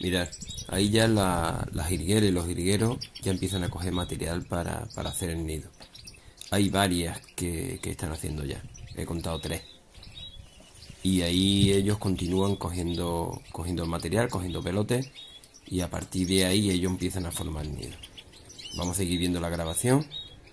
Mirad, ahí ya las jilgueras y los jilgueros ya empiezan a coger material para hacer el nido. Hay varias que están haciendo ya. He contado 3. Y ahí ellos continúan cogiendo el material, cogiendo pelotes. Y a partir de ahí ellos empiezan a formar nido. Vamos a seguir viendo la grabación.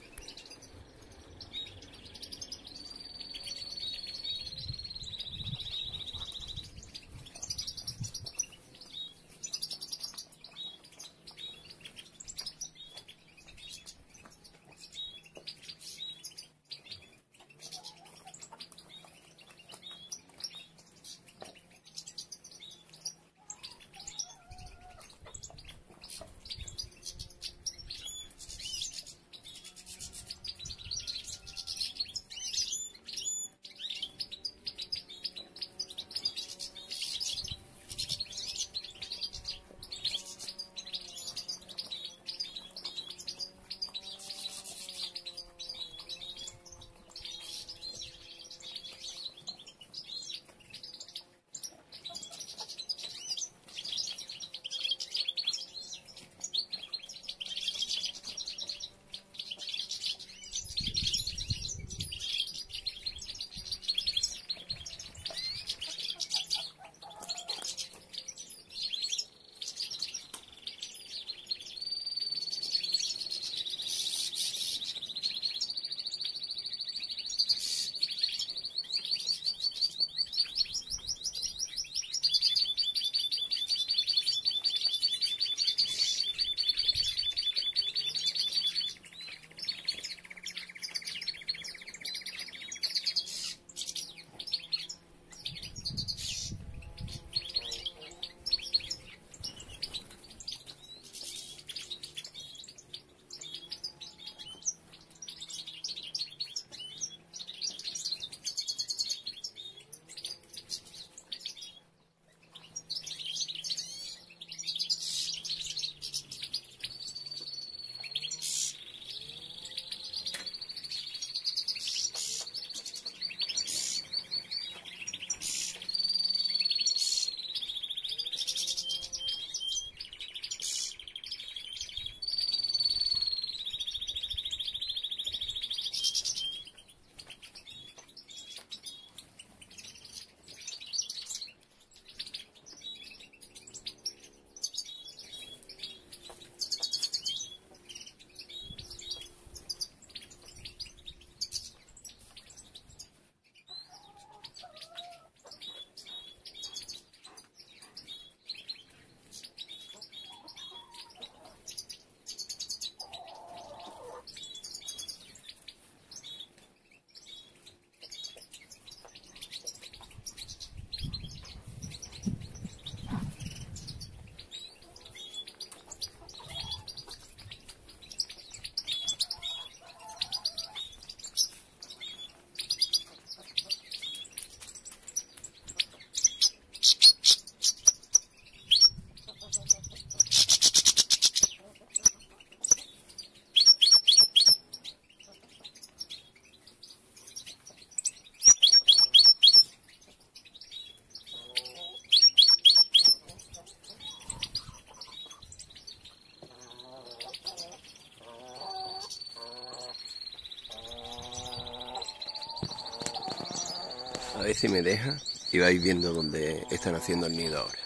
A ver si me deja y vais viendo dónde están haciendo el nido ahora.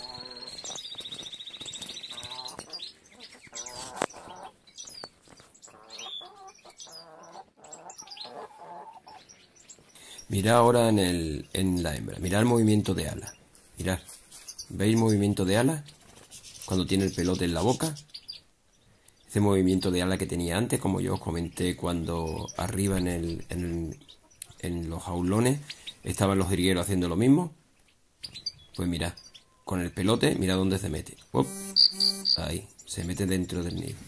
Mirad ahora en la hembra, mirad el movimiento de alas. Mirad, ¿veis el movimiento de alas? Cuando tiene el pelote en la boca. Ese movimiento de ala que tenía antes, como yo os comenté cuando arriba en los jaulones estaban los jilgueros haciendo lo mismo. Pues mirad, con el pelote, mirad dónde se mete. ¡Op! Ahí, se mete dentro del nido.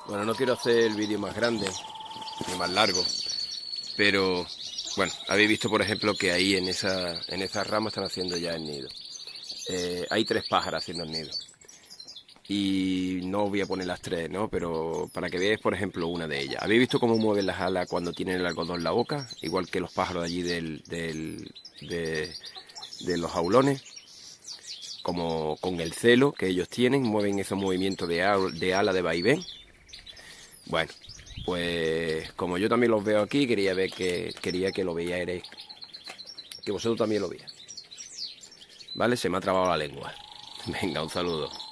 Bueno, no quiero hacer el vídeo más grande ni más largo, pero bueno, habéis visto por ejemplo que ahí en esas ramas están haciendo ya el nido. Hay 3 pájaras haciendo el nido. Y no os voy a poner las 3, ¿no? Pero para que veáis, por ejemplo, una de ellas. ¿Habéis visto cómo mueven las alas cuando tienen el algodón en la boca? Igual que los pájaros allí de los jaulones. Como con el celo que ellos tienen, mueven esos movimientos de ala de vaivén. Bueno, pues como yo también los veo aquí, quería que lo veáis, que vosotros también lo veáis. ¿Vale? Se me ha trabado la lengua. Venga, un saludo.